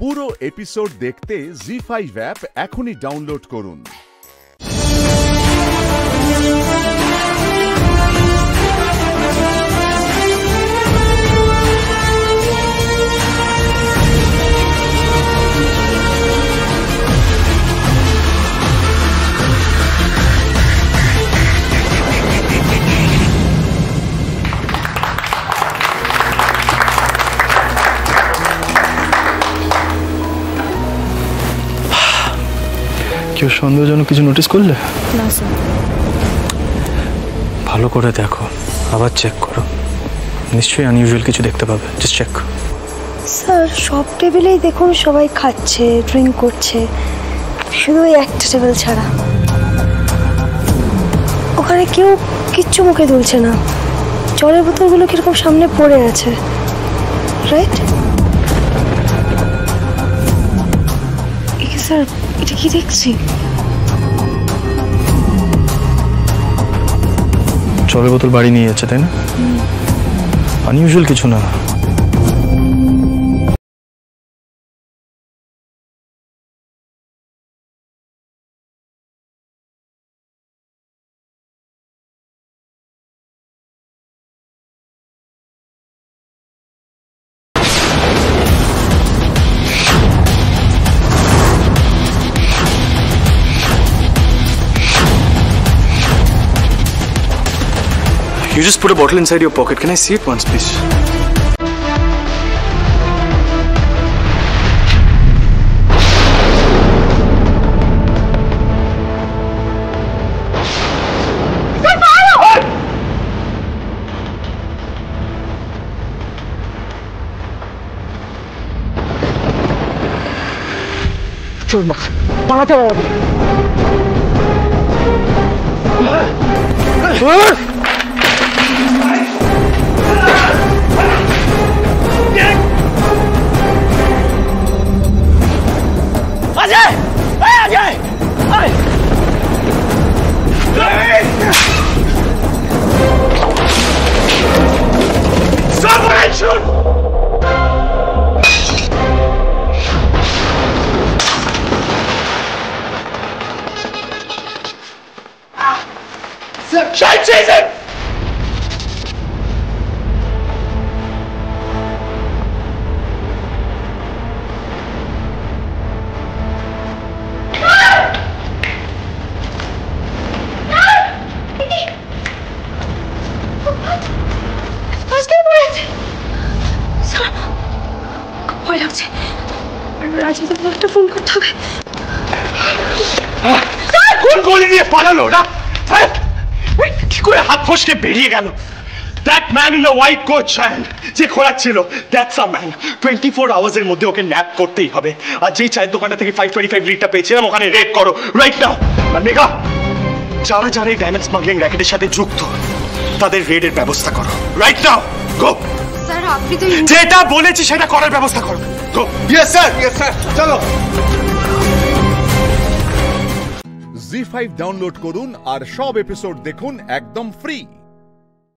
পুরো এপিসোড দেখতে জি5 অ্যাপ এখনই ডাউনলোড করুন। কেউ সন্দেহজনক কিছু নোটিস করলে? না স্যার। ভালো করে দেখো, আবার চেক করো, নিশ্চয়ই আনইউজুয়াল কিছু দেখতে পাবে। Just check. স্যার সব টেবিলেই দেখুন সবাই খাচ্ছে, ড্রিঙ্ক করছে, শুধু ওই একটা টেবিল ছাড়া। ওখানে কেউ কিচ্ছু মুখে তুলছে না, জলের বোতলগুলো কিরকম সামনে পড়ে আছে, রাইট? স্যার এটা কি দেখছি? জলের বোতল বাড়ি নিয়ে যাচ্ছে, তাই না? আনইউজুয়াল কিছু না। You just put a bottle inside your pocket. Can I see it once, please? চল না, পালাতে হবে। Ajay! Hey, Ajay! Hey! Someone shoot! Shut Jason! ভয় লাগছে, রাজীবকে একটা ফোন করতে হবে। কোন গলি দিয়ে পালালো না? কি করে হাত ফসকে বেরিয়ে গেল? That man in the white coat, child, যে খোলাচ্ছিল, that's a man. 24 hours এর মধ্যে ওকে ন্যাপ করতেই হবে। আর যেই চায়ের দোকানটা থেকে 525 লিটার পেয়েছিলাম ওখানে রেড করো রাইট নাও। আর মেঘা, যারা যারা এই ডায়মন্ড স্মাগলিং র্যাকেটের সাথে যুক্ত তাদের রেডের ব্যবস্থা করো রাইট নাও। গো স্যার আপনি তো যেটা বলেছি সেটা করার ব্যবস্থা করো। গো। ইয়েস স্যার, ইয়েস স্যার, চলো। জি5 ডাউনলোড করুন আর সব এপিসোড দেখুন একদম ফ্রি।